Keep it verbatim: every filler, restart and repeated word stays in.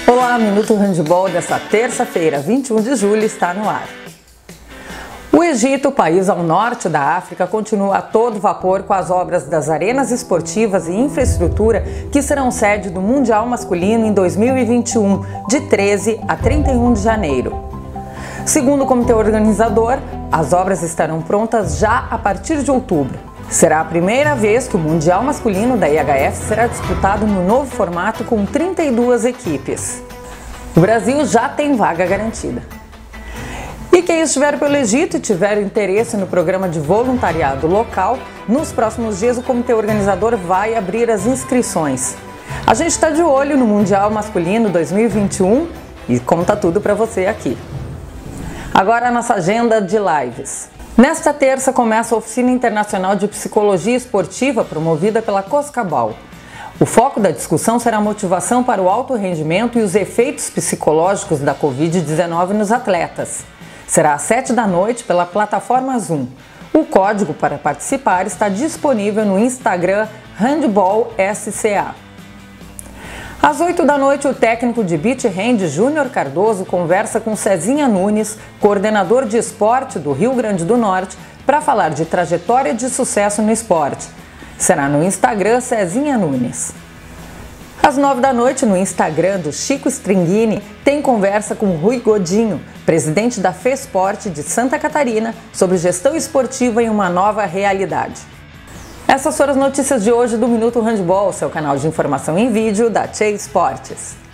Olá, Minuto Handball dessa terça-feira, vinte e um de julho, está no ar. O Egito, país ao norte da África, continua a todo vapor com as obras das arenas esportivas e infraestrutura que serão sede do Mundial Masculino em dois mil e vinte e um, de treze a trinta e um de janeiro. Segundo o comitê organizador, as obras estarão prontas já a partir de outubro. Será a primeira vez que o Mundial Masculino da I H F será disputado no novo formato com trinta e duas equipes. O Brasil já tem vaga garantida. E quem estiver pelo Egito e tiver interesse no programa de voluntariado local, nos próximos dias o comitê organizador vai abrir as inscrições. A gente está de olho no Mundial Masculino dois mil e vinte e um e conta tudo para você aqui. Agora a nossa agenda de lives. Nesta terça começa a Oficina Internacional de Psicologia Esportiva promovida pela Coscabal. O foco da discussão será a motivação para o alto rendimento e os efeitos psicológicos da covid dezenove nos atletas. Será às sete da noite pela plataforma Zoom. O código para participar está disponível no Instagram Handball S C A. Às oito da noite, o técnico de beach hand Júnior Cardoso conversa com Cezinha Nunes, coordenador de esporte do Rio Grande do Norte, para falar de trajetória de sucesso no esporte. Será no Instagram Cezinha Nunes. Às nove da noite, no Instagram do Chico Stringini, tem conversa com Rui Godinho, presidente da FESPORT de Santa Catarina, sobre gestão esportiva em uma nova realidade. Essas foram as notícias de hoje do Minuto Handball, seu canal de informação em vídeo da Tchê Esportes.